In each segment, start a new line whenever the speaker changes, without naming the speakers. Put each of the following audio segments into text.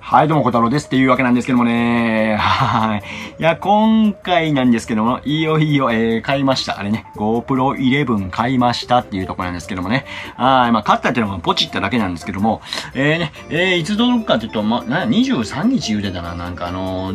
はい、どうも、小太郎ですっていうわけなんですけどもね。はい。いや、今回なんですけども、いよいよ、買いました。あれね、GoPro 11買いましたっていうところなんですけどもね。はい。まあ、買ったっていうのがポチっただけなんですけども、いつ届くかっていうと、23日言うてたな。なんか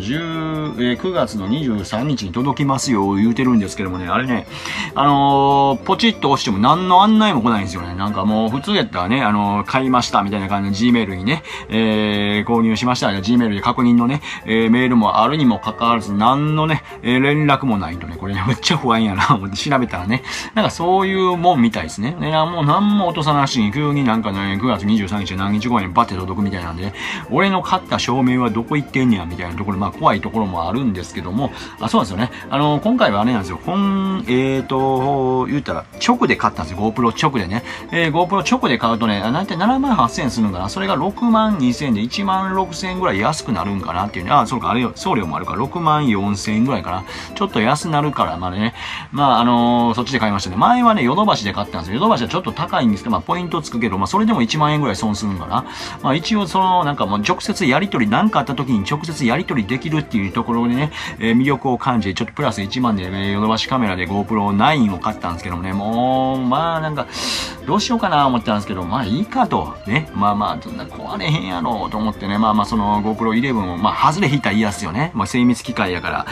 9月の23日に届きますよ、言うてるんですけどもね。あれね、ポチッと押しても何の案内も来ないんですよね。なんかもう、普通やったらね、買いましたみたいな感じで Gmail にね、購入しましたら Gmail で確認のね、メールもあるにもかかわらず、何のね、連絡もないとね、これね、めっちゃ不安やな、思って調べたらね、なんかそういうもんみたいですね。もう何も落とさなしに、急になんかね、9月23日何日後にバッて届くみたいなんで、俺の買った証明はどこ行ってんねや、みたいなところ、まあ怖いところもあるんですけども、そうなんですよね。今回はあれなんですよ。言ったら、直で買ったんですよ。GoPro 直でね。GoPro 直で買うとね、なんて78,000円するのかな。それが62,000円で16,000円ぐらい安くなるんかなっていうね。そうか、あれよ、送料もあるから64,000円ぐらいかな。ちょっと安なるから、まあね。まあ、そっちで買いましたね。前はね、ヨドバシで買ったんですよ。ヨドバシはちょっと高いんですけど、まあ、ポイントつくけど、まあ、それでも1万円ぐらい損するんかな。まあ、一応なんかもう直接やり取り、なんかあった時に直接やり取りできるっていうところでね、魅力を感じて、ちょっとプラス1万で、ヨドバシカメラで GoPro 9を買ったんですけどもね、もう、まあ、なんか、どうしようかな思ってたんですけど、まあいいかと。ね。まあ、そんな壊れへんやろと思ってね。その GoPro 11を、外れ引いたら嫌っすよね。精密機械やから。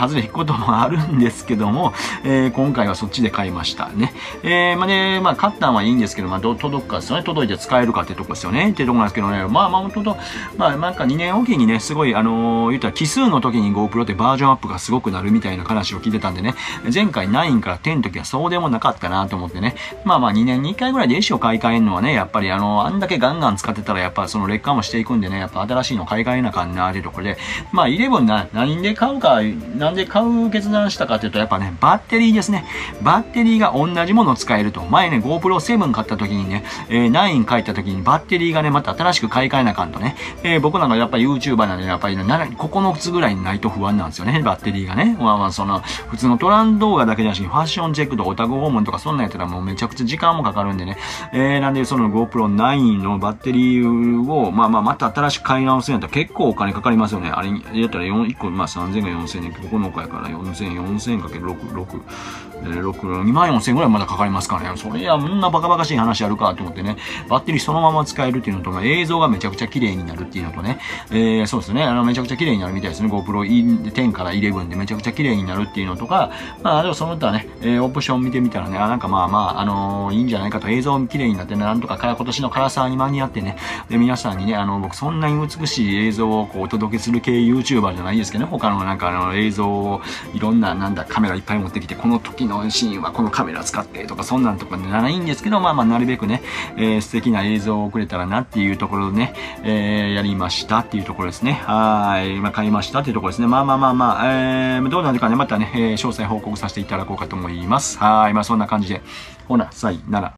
外れ引くこともあるんですけども、今回はそっちで買いましたね。買ったのはいいんですけど、届くかですよね。届いて使えるかってとこですよね。ってとこなんですけどね。本当と、なんか2年おきにね、すごい、言ったら奇数の時に GoPro ってバージョンアップがすごくなるみたいな話を聞いてたんでね。前回9から10の時はそうでもなかったなと思ってね。2年に1回ぐらいで石を買い替えるのはね、やっぱりあんだけガンガン使ってたらやっぱその劣化もしていくんでね、やっぱ新しいの買い替えなあかんなーってところで、11何で買うか、なんで買う決断したかっていうと、やっぱね、バッテリーですね。バッテリーが同じものを使えると。前ね、GoPro 7買った時にね、9買った時にバッテリーがね、また新しく買い替えなあかんとね。僕なんかやっぱり YouTuber なんで、やっぱり9つぐらいないと不安なんですよね、バッテリーがね。普通のトラン動画だけじゃなしに、ファッションチェックとかオタク訪問とかそんなんやったらもうめちゃくちゃ時間もかかるんでね。なんでその GoPro 9のバッテリーを、また新しく買い直すんやったら結構お金かかりますよね。あれやったら1個、3,000か4,000円、9日やから4,000かける6、24,000円ぐらいまだかかりますからね。それや、こんなバカバカしい話あるかと思ってね。バッテリーそのまま使えるっていうのと、映像がめちゃくちゃ綺麗になるっていうのとね。そうですね。めちゃくちゃ綺麗になるみたいですね。GoPro 10から11でめちゃくちゃ綺麗になるっていうのとか、でもその他ね、オプション見てみたらね、なんかいいんじゃないかと、映像綺麗になってね、なんとか今年のカラサーに間に合ってね、で、皆さんにね、僕そんなに美しい映像をお届けする系 YouTuber じゃないですけどね、他のなんか映像をいろんなカメラいっぱい持ってきて、この時のシーンはこのカメラ使ってとか、そんなんとかないんですけど、なるべくね、素敵な映像をくれたらなっていうところでね、やりましたっていうところですね。はい。買いましたっていうところですね。どうなるかね、またね、詳細報告させていただこうかと思います。はい。そんな感じで。ほな、さいなら。